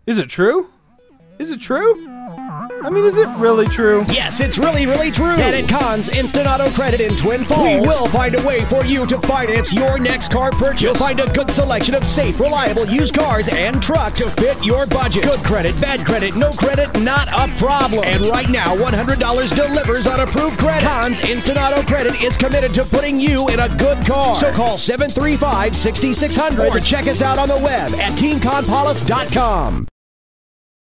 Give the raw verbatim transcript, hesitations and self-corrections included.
Is it true? Is it true? I mean, is it really true? Yes, it's really, really true. And at Conn's Instant Auto Credit in Twin Falls, we will find a way for you to finance your next car purchase. You'll find a good selection of safe, reliable used cars and trucks to fit your budget. Good credit, bad credit, no credit, not a problem. And right now, one hundred dollars delivers on approved credit. Conn's Instant Auto Credit is committed to putting you in a good car. So call seven three five, six six zero zero or check us out on the web at team con polis dot com.